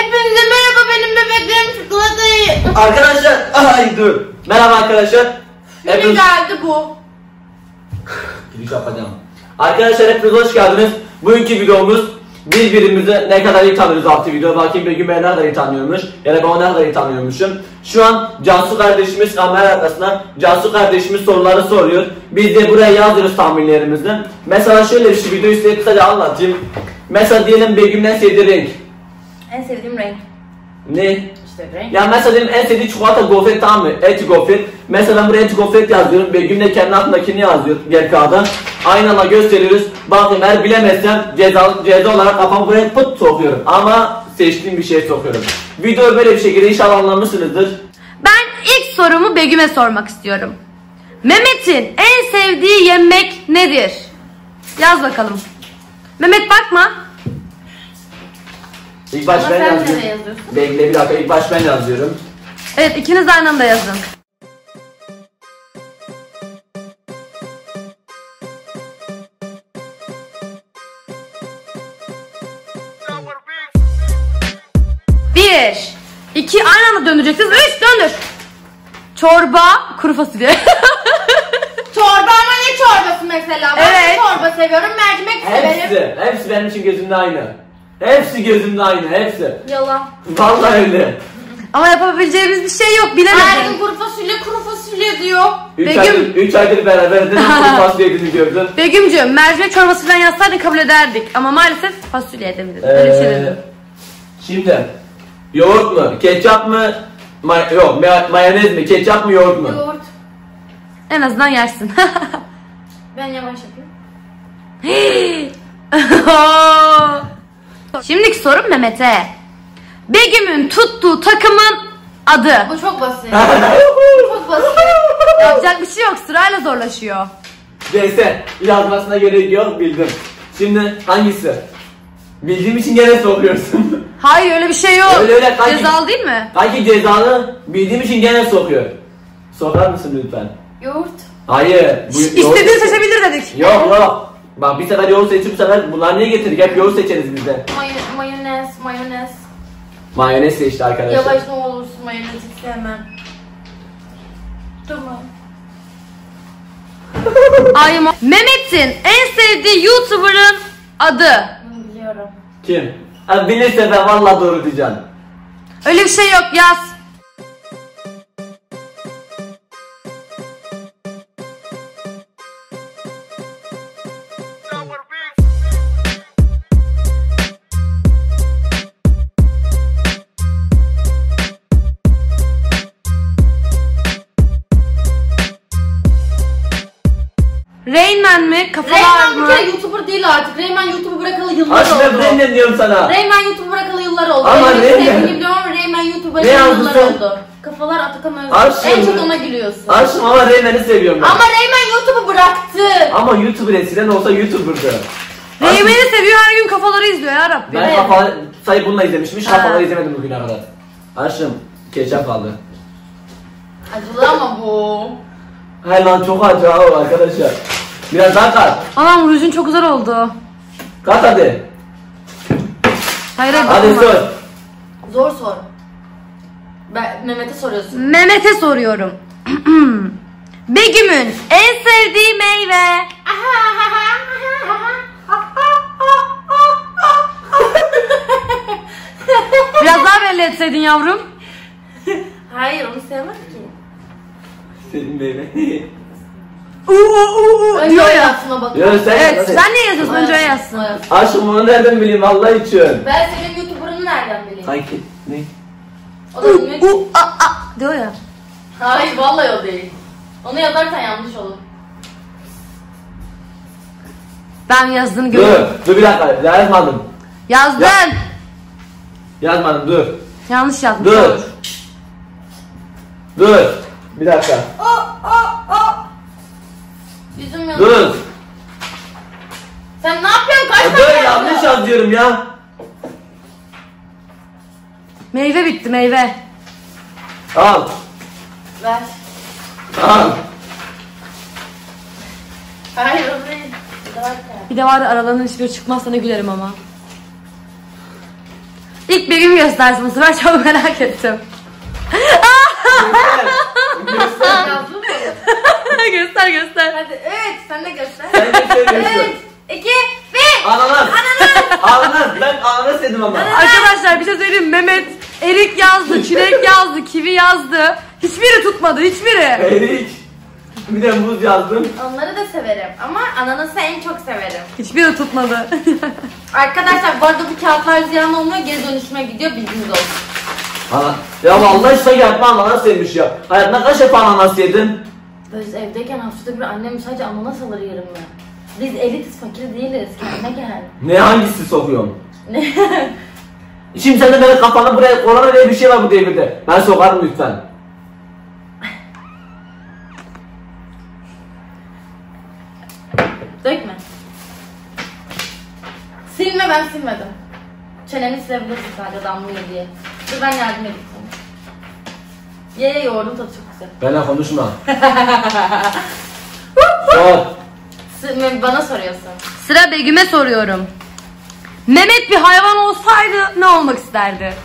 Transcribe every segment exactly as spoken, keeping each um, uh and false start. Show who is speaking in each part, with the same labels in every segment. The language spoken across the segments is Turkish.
Speaker 1: Hepinize merhaba, benim bebeklerim çikolatayı.
Speaker 2: Arkadaşlar, ay dur. Merhaba arkadaşlar.
Speaker 1: Yine
Speaker 2: Hepiniz...
Speaker 1: geldi bu.
Speaker 2: Giriş yapacağım. Arkadaşlar hepiniz hoş geldiniz. Bugünkü videomuz birbirimizi ne kadar iyi tanıyoruz altı video. Bakayım Begüm beni ne kadar iyi tanıyormuş. Ya da ben ne kadar iyi tanıyormuşum. Şu an Cansu kardeşimiz kamera arkasına Cansu kardeşimiz soruları soruyor. Biz de buraya yazıyoruz tahminlerimizi. Mesela şöyle bir şey, videoyu size kısaca anlatayım. Mesela diyelim Begüm'ün en sevdiği renk.
Speaker 1: En sevdiğim renk.
Speaker 2: Ne?
Speaker 1: İşte renk.
Speaker 2: Ya mesela diyelim en sevdiği çikolata gofret, tamam mı? Et gofret. Mesela ben buraya et gofret yazıyorum. Begüm de kendi aklındakini yazıyor diğer kağıda. Aynı anda gösteriyoruz. Bakayım eğer bilemezsem ceza, ceza olarak kafamı buraya pıt sokuyorum. Ama seçtiğim bir şey sokuyorum. Video böyle bir şekilde inşallah anlamışsınızdır.
Speaker 3: Ben ilk sorumu Begüm'e sormak istiyorum. Mehmet'in en sevdiği yemek nedir? Yaz bakalım. Mehmet bakma.
Speaker 2: İlk baş
Speaker 1: Ama
Speaker 2: ben
Speaker 1: sen
Speaker 2: yazıyorum.
Speaker 1: nereye yazıyorsun?
Speaker 2: Bekle bir dakika, ilk baş ben yazıyorum.
Speaker 3: Evet, ikiniz de aynı anda yazın. Bir, iki, aynı anda döndüreceksiniz. Üç, döndür. Çorba, kuru fasulye.
Speaker 1: Çorba ama ne çorbası mesela? Ben
Speaker 3: Evet.
Speaker 1: de çorba seviyorum, mercimek severim.
Speaker 2: Hepsi, hepsi benim için gözümde aynı. Hepsi gözümde aynı, hepsi.
Speaker 1: Yalan.
Speaker 2: Vallahi öyle.
Speaker 3: Ama yapabileceğimiz bir şey yok,
Speaker 1: Her
Speaker 3: bilemedim.
Speaker 1: gün kuru fasulye, kuru fasulye diyor.
Speaker 2: Üç
Speaker 3: Begüm.
Speaker 2: aydır, üç aydır beraber dedim kuru fasulye yediğini gördüm.
Speaker 3: Begüm'cüğüm, mercimek çorbası falan yazsaydın kabul ederdik. Ama maalesef fasulye edebiliriz. Öyle bir şey dedim.
Speaker 2: Şimdi yoğurt mu, ketçap mı, may yok ma mayonez mi, ketçap mı, yoğurt mu?
Speaker 1: Yoğurt.
Speaker 3: En azından yersin.
Speaker 1: Ben yavaş yapıyorum.
Speaker 3: Şimdiki sorum Mehmet'e. Begüm'ün tuttuğu takımın adı.
Speaker 1: Bu çok basit. Bu çok basit.
Speaker 3: Yapacak bir şey yok, sırayla zorlaşıyor.
Speaker 2: Neyse, yazmasına gerek yok, bildim. Şimdi hangisi? Bildiğim için gene sokuyorsun.
Speaker 3: Hayır, öyle bir şey yok.
Speaker 2: Öyle öyle, kanki.
Speaker 3: Cezalı değil mi?
Speaker 2: Hangi cezalı? Bildiğim için gene sokuyor. Sokar mısın lütfen?
Speaker 1: Yoğurt.
Speaker 2: Hayır. Bu
Speaker 3: İstediğini seçebilir dedik.
Speaker 2: Yok yok. Bak bir sefer yoğurt seçip bu sefer bunlar niye getirdik? Hep yoğurt seçeriz biz de.
Speaker 1: May mayonez, mayonez.
Speaker 2: Mayonez seçti arkadaşlar.
Speaker 1: Yavaş ne olursun, mayonez hiç sevmem. Tamam.
Speaker 3: Ay, Mehmet'in en sevdiği YouTuber'ın adı.
Speaker 1: Bunu biliyorum.
Speaker 2: Kim? Ha, bilirse ben vallahi doğru diyeceğim.
Speaker 3: Öyle bir şey yok, yaz. Rainman mi? Kafalar
Speaker 1: Reymen
Speaker 3: mı?
Speaker 1: bir kere YouTuber değil artık. Reymen YouTube'u bırakalı yıllar
Speaker 2: Aslında
Speaker 1: oldu.
Speaker 2: ben ne diyorum sana?
Speaker 1: Reymen YouTube'u bırakalı yıllar oldu.
Speaker 2: Ama
Speaker 1: Benim
Speaker 2: Reymen-
Speaker 1: sevdiğim biliyorum ama Reymen YouTube'u
Speaker 2: Ne
Speaker 1: bırakalı
Speaker 2: yazdın
Speaker 1: yıllar
Speaker 2: sen?
Speaker 1: oldu. Kafalar Atakan Özgür.
Speaker 2: Aşkım.
Speaker 1: En çok ona gülüyorsun.
Speaker 2: Aşkım ama Reymen'i seviyorum ben.
Speaker 1: Ama Reymen YouTube'u bıraktı.
Speaker 2: Ama YouTuber eskiden olsa YouTuber'dı.
Speaker 3: Reymen'i seviyor, her gün kafaları izliyor ya Rabbi.
Speaker 2: Ben kafaları sayı bununla izlemişim. Hiç
Speaker 3: Ha.
Speaker 2: kafaları izlemedim bugüne kadar. Aşkım ketçap kaldı.
Speaker 1: Acılı ama bu.
Speaker 2: Hay lan çok acı ha o arkadaşlar. Biraz daha kat.
Speaker 3: Anam, rujun çok güzel oldu.
Speaker 2: Kat hadi.
Speaker 3: Hayır, hayır,
Speaker 2: Hadi
Speaker 3: dokunma.
Speaker 2: sor.
Speaker 1: Zor sor. Ben Mehmet'e soruyorsun.
Speaker 3: Mehmet'e soruyorum. Begüm'ün en sevdiği meyve. Biraz daha belli etseydin yavrum.
Speaker 1: Hayır, onu sevmez ki.
Speaker 2: Senin meyve.
Speaker 3: Uuu uuu uuu
Speaker 1: Önce
Speaker 3: diyor
Speaker 1: o
Speaker 3: ya.
Speaker 1: yazsın, o bakıyor.
Speaker 2: Yok sen
Speaker 3: Evet,
Speaker 2: hadi.
Speaker 3: sen niye yazıyorsun? Önce o yazsın.
Speaker 1: O yazsın.
Speaker 2: Aşkım onu nereden bileyim Allah için.
Speaker 1: Ben senin YouTuber'ını nereden bileyim?
Speaker 2: Sanki ne?
Speaker 1: O da bilmiyor ki.
Speaker 3: Uuu aa aa diyor ya.
Speaker 1: Hayır, vallahi o değil. Onu yazarsan yanlış olur.
Speaker 3: Ben yazdığını
Speaker 2: Dur,
Speaker 3: görüyorum.
Speaker 2: dur bir dakika yazmadım.
Speaker 3: Yazdın.
Speaker 2: Ya- Yazmadım dur.
Speaker 3: Yanlış yazdım.
Speaker 2: Dur. Dur. Bir dakika.
Speaker 1: Yüzüm yanıyor.
Speaker 2: Dur.
Speaker 1: Sen ne yapıyorsun? Kaç
Speaker 2: Ya
Speaker 1: tane
Speaker 2: Dur
Speaker 1: yazdın?
Speaker 2: yanlış yazıyorum ya.
Speaker 3: Meyve bitti, meyve.
Speaker 2: Al.
Speaker 1: Ver.
Speaker 2: Al.
Speaker 1: Hayır, o değil. Dört tane.
Speaker 3: Bir de var aralarından hiçbiri çıkmazsa ne gülerim ama. İlk İlk Begüm göstersin bu sefer, çok merak ettim.
Speaker 2: Göster.
Speaker 1: Yazdın mı?
Speaker 3: Göster göster.
Speaker 1: Hadi evet sen de göster.
Speaker 2: Sen gösteriyorsun.
Speaker 1: üç, iki, bir.
Speaker 2: Ananas. Ananas. Ben ananas dedim ama.
Speaker 3: Arkadaşlar bir şey söyleyeyim. Mehmet erik yazdı, çilek yazdı, kivi yazdı. Hiçbiri tutmadı, hiçbiri.
Speaker 2: Erik. Bir de muz yazdım.
Speaker 1: Onları da severim ama ananası en çok severim.
Speaker 3: Hiçbiri tutmadı.
Speaker 1: Arkadaşlar bu arada bu kağıtlar ziyan olmuyor, geri dönüşüme gidiyor, bilginiz olsun.
Speaker 2: Ana. Ya vallahi işte yapma ananas yemiş ya. Hayatında kaç defa ananas yedin?
Speaker 1: Biz evdeyken haftada bir annem sadece ananas alır yerim ya. Biz elitiz, fakir değiliz, kendine gel.
Speaker 2: Ne hangisi sokuyorsun?
Speaker 1: Ne?
Speaker 2: Şimdi sen de benim kafanı buraya korona diye bir şey var bu devirde. Ben sokarım lütfen.
Speaker 1: Dökme. Silme, ben silmedim. Çeneni silebilirsin sadece damlıyor diye. Dur ben yardım edeyim sana. Ye ye, yoğurdun tadı çok güzel.
Speaker 2: Benimle konuşma. Sor.
Speaker 1: S- Bana soruyorsun.
Speaker 3: Sıra Begüm'e soruyorum. Mehmet bir hayvan olsaydı ne olmak isterdi?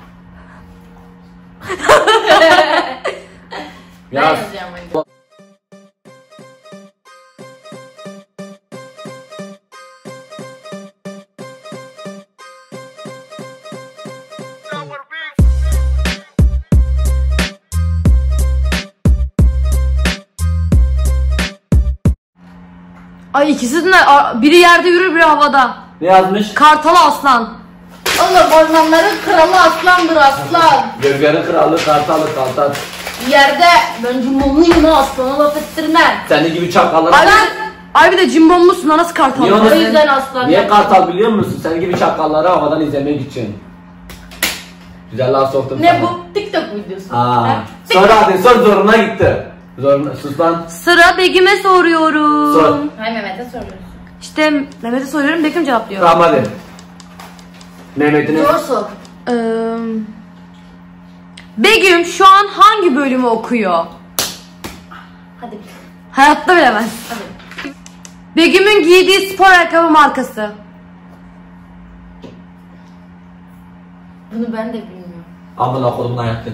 Speaker 1: Ben
Speaker 2: Yaz.
Speaker 1: yazacağım hadi.
Speaker 3: Ay ikisi de a- biri yerde yürür, biri havada.
Speaker 2: Ne yazmış?
Speaker 3: Kartalı aslan.
Speaker 1: Oğlum ormanların kralı aslandır aslan.
Speaker 2: Gölgenin kralı kartalı kartal.
Speaker 1: Yerde ben cumhurluyum ha, aslana laf ettirmem.
Speaker 2: Senin gibi çakallar.
Speaker 3: Ay, bir de- ay bir de cimbomlusun, nasıl kartal?
Speaker 2: Niye
Speaker 1: O
Speaker 2: onu-
Speaker 1: yüzden aslan.
Speaker 2: Niye kartal biliyor musun? Senin gibi çakalları havadan izlemeye gideceksin. Güzel laf soktum
Speaker 1: Ne
Speaker 2: sana.
Speaker 1: bu? TikTok videosu.
Speaker 2: Aa.
Speaker 1: Ha?
Speaker 2: Sor hadi sor, zoruna gitti. Zoruna, sus lan.
Speaker 3: Sıra Begüm'e soruyorum.
Speaker 2: Sor.
Speaker 1: Hayır, Mehmet'e soruyorsun.
Speaker 3: İşte Mehmet'e soruyorum, Begüm cevaplıyor.
Speaker 2: Tamam hadi. Mehmet'ine.
Speaker 1: Zor sor.
Speaker 3: Ee, Begüm şu an hangi bölümü okuyor?
Speaker 1: Hadi.
Speaker 3: Hayatta bilemez.
Speaker 1: Hadi.
Speaker 3: Begüm'ün giydiği spor ayakkabı markası.
Speaker 1: Bunu ben de bilmiyorum.
Speaker 2: Amına kodumun hayatı.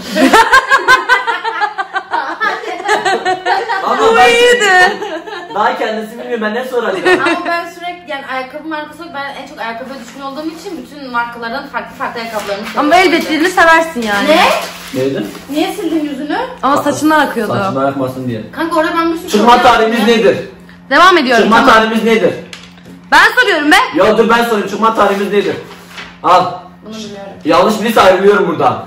Speaker 2: Ama
Speaker 3: Bu
Speaker 2: ben
Speaker 3: iyiydi.
Speaker 2: daha kendisi bilmiyor, ben ne soracağım?
Speaker 1: Ama ben sürekli yani ayakkabı markası yok. Ben en çok ayakkabı düşkün olduğum için bütün markaların farklı farklı ayakkabılarını seviyorum.
Speaker 3: Ama elbet birini seversin yani.
Speaker 1: Ne?
Speaker 2: Neydi?
Speaker 1: Niye sildin yüzünü?
Speaker 3: Ama saçından akıyordu.
Speaker 2: Saçma yakmasın diye.
Speaker 1: Kanka orada ben bir sürü
Speaker 2: Çıkma
Speaker 1: soru
Speaker 2: tarihimiz
Speaker 1: yaptım ya.
Speaker 2: nedir?
Speaker 3: Devam ediyorum.
Speaker 2: Çıkma
Speaker 3: Tamam.
Speaker 2: tarihimiz nedir?
Speaker 3: Ben soruyorum be.
Speaker 2: Ya dur ben sorayım, çıkma tarihimiz nedir? Al.
Speaker 1: Bunu biliyorum.
Speaker 2: Yanlış birisi ayrılıyorum buradan.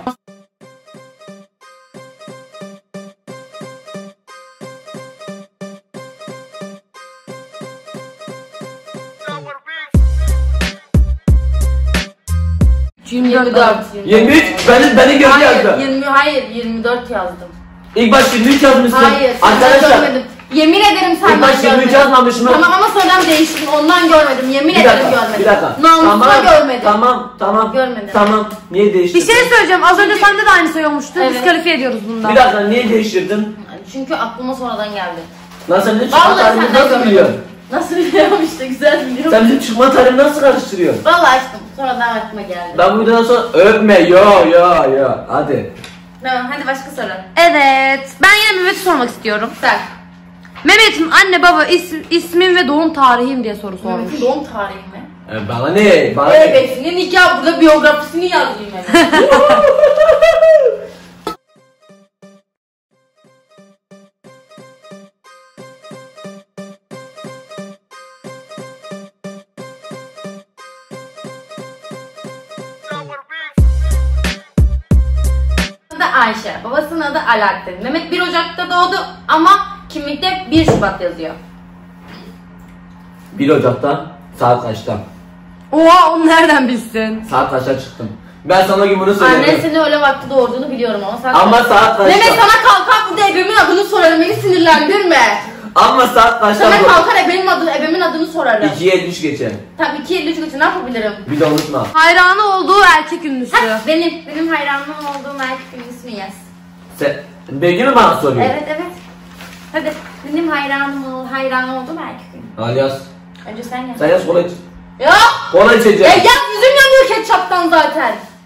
Speaker 3: yirmi
Speaker 1: yirmi
Speaker 3: dört.
Speaker 1: dört.
Speaker 2: yirmi üç, beni, beni gördü
Speaker 1: Hayır,
Speaker 2: yazdı.
Speaker 1: yirmi, hayır yirmi dört yazdım.
Speaker 2: İlk baş yirmi üç yazmışsın.
Speaker 1: Hayır, senden
Speaker 2: Arkadaşlar.
Speaker 1: görmedim. Yemin ederim senden
Speaker 2: İlk baş yirmi üç
Speaker 1: görmedim.
Speaker 2: yazmamışım.
Speaker 1: Tamam ama sonradan değiştim, ondan görmedim. Yemin
Speaker 2: Bir
Speaker 1: ederim
Speaker 2: dakika,
Speaker 1: görmedim.
Speaker 2: bir dakika.
Speaker 1: Namusuma
Speaker 2: Tamam,
Speaker 1: görmedim.
Speaker 2: Tamam, tamam.
Speaker 1: Görmedim.
Speaker 2: Tamam. Niye değiştirdin?
Speaker 3: Bir şey söyleyeceğim. Az önce sende de aynı söylüyormuştun.
Speaker 1: Evet.
Speaker 3: Diskalifiye ediyoruz bundan.
Speaker 2: Bir dakika, niye değiştirdin?
Speaker 1: Çünkü aklıma sonradan geldi.
Speaker 2: Lan sen bizim çıkma
Speaker 1: Vallahi
Speaker 2: tarihimizi
Speaker 1: senden
Speaker 2: nasıl
Speaker 1: görmedim.
Speaker 2: biliyorsun?
Speaker 1: Nasıl biliyorum işte, güzel biliyorum.
Speaker 2: Sen bizim çıkma tarihini nasıl karıştırıyorsun?
Speaker 1: Vallahi açtım. Sonradan aklıma geldi.
Speaker 2: Ben bu videodan sonra öpme, yo yo yo. Hadi.
Speaker 1: Tamam, hadi başka soru.
Speaker 3: Evet. Ben yine Mehmet'e sormak istiyorum.
Speaker 1: Sen.
Speaker 3: Mehmet'in anne baba isim, ismin ve doğum tarihim diye soru sormuş.
Speaker 1: Mehmet'in doğum tarihi mi?
Speaker 2: E, bana ne? Bana ne?
Speaker 1: Bebesinin nikah, burada biyografisini yazayım hemen. Adı Ayşe, babasının adı Alaaddin. Mehmet bir Ocak'ta doğdu ama kimlikte bir Şubat yazıyor.
Speaker 2: bir Ocak'ta saat kaçta?
Speaker 3: Oha, onu nereden bilsin?
Speaker 2: Saat kaçta çıktım? Ben sana o gün bunu
Speaker 1: Annen
Speaker 2: söyledim.
Speaker 1: seni öyle vakti doğurduğunu biliyorum ama sen...
Speaker 2: Ama saat kaçta?
Speaker 1: Mehmet sana kalkar burada ebemin adını sorarım, beni sinirlendirme.
Speaker 2: Ama saat kaçta?
Speaker 1: Sana
Speaker 2: bu?
Speaker 1: kalkar ebemin adını, ebemin adını sorarım.
Speaker 2: ikiye elli üç geçe.
Speaker 1: Tamam, iki elli üç için ne yapabilirim?
Speaker 2: Bir de unutma.
Speaker 3: Hayranı olduğu erkek ünlüsü.
Speaker 1: Hah, benim, benim hayranım olduğum erkek ismi yaz.
Speaker 2: Sen, Begüm mü bana soruyor?
Speaker 1: Evet evet. Hadi benim hayranım ol, hayran olduğum erkek ünlü.
Speaker 2: Al yaz.
Speaker 1: Önce sen yaz.
Speaker 2: Sen yaz kola iç.
Speaker 1: Ya!
Speaker 2: Kola
Speaker 1: Ya
Speaker 2: içeceğim.
Speaker 1: yaz, yüzüm yanıyor ketçaptan zaten.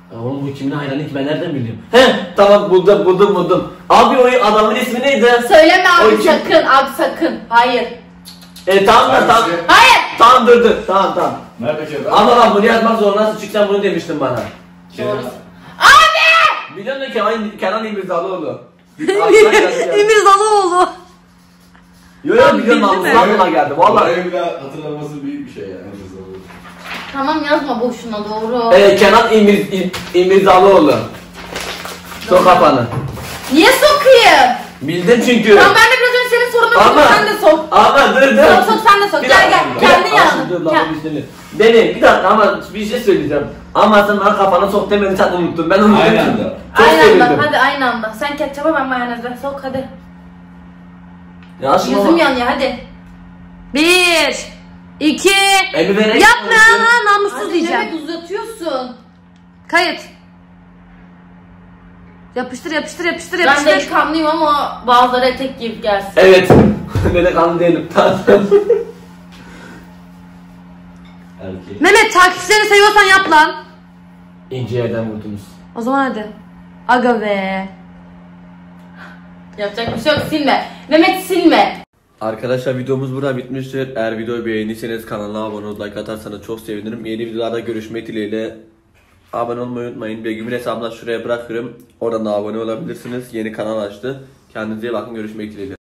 Speaker 2: Ya oğlum bu kimin hayranı ki ben nereden biliyorum? He tamam buldum buldum buldum. Abi o adamın ismi neydi?
Speaker 1: Söyleme abi
Speaker 2: O kim?
Speaker 1: sakın abi sakın. Hayır.
Speaker 2: E tamam da tamam.
Speaker 4: Hangisi?
Speaker 1: Hayır.
Speaker 2: Tamam dur dur tamam tamam.
Speaker 4: Nerede Kenan?
Speaker 2: Ama lan bunu yazmak zorundasın çünkü sen bunu demiştin bana.
Speaker 4: Kenan.
Speaker 1: Doğru. Abi!
Speaker 2: Biliyor musun Kenan, Kenan İmirzalıoğlu?
Speaker 3: Emir Zaloğlu.
Speaker 2: Yo yo
Speaker 3: Tamam,
Speaker 2: biliyorum
Speaker 3: bildi mi?
Speaker 2: namuslu aklıma geldi valla.
Speaker 4: Orayı bile hatırlaması büyük bir şey yani.
Speaker 1: Tamam yazma boşuna doğru.
Speaker 2: Ee, Kenan İmir, İm, İmirzalıoğlu. Sok kafanı.
Speaker 1: Niye sokayım?
Speaker 2: Bildim çünkü.
Speaker 1: Tamam ben de biraz önce senin sorunu
Speaker 2: Ama,
Speaker 1: buldum sen de sok.
Speaker 2: ama dur dur.
Speaker 1: Sok sok sen de sok.
Speaker 2: Bir
Speaker 1: Gel
Speaker 2: dakika,
Speaker 1: gel.
Speaker 2: bir
Speaker 1: Kendi
Speaker 2: dakika.
Speaker 1: yanına.
Speaker 2: Dur lan
Speaker 1: Gel.
Speaker 2: bir saniye. Benim bir dakika ama bir şey söyleyeceğim. Ama sen bana kafana sok demedin sen unuttun. Ben unuttum.
Speaker 4: Aynı anda.
Speaker 2: Çok
Speaker 1: Aynı
Speaker 2: sevindim.
Speaker 1: anda hadi aynı anda. Sen ketçaba ben mayonezle sok hadi.
Speaker 2: Ya şimdi
Speaker 1: Yüzüm yanıyor hadi.
Speaker 3: Bir, iki,
Speaker 2: Elimi vererek
Speaker 3: yapma
Speaker 2: konuşuyorum.
Speaker 3: lan namussuz
Speaker 1: Hadi
Speaker 3: diyeceğim.
Speaker 1: Mehmet uzatıyorsun.
Speaker 3: Kayıt. Yapıştır yapıştır yapıştır
Speaker 1: Ben
Speaker 3: yapıştır.
Speaker 1: delikanlıyım ama bazıları etek giyip gelsin.
Speaker 2: Evet. Delikanlı değilim.
Speaker 4: Erkek.
Speaker 3: Mehmet takipçilerini seviyorsan yap lan.
Speaker 2: İnce yerden vurdunuz.
Speaker 3: O zaman hadi. Aga be.
Speaker 1: Yapacak bir şey yok silme. Mehmet silme.
Speaker 2: Arkadaşlar videomuz burada bitmiştir. Eğer videoyu beğendiyseniz kanala abone olup like atarsanız çok sevinirim. Yeni videolarda görüşmek dileğiyle. Abone olmayı unutmayın. Begüm'ün hesabını şuraya bırakırım. Oradan da abone olabilirsiniz. Yeni kanal açtı. Kendinize iyi bakın. Görüşmek dileğiyle.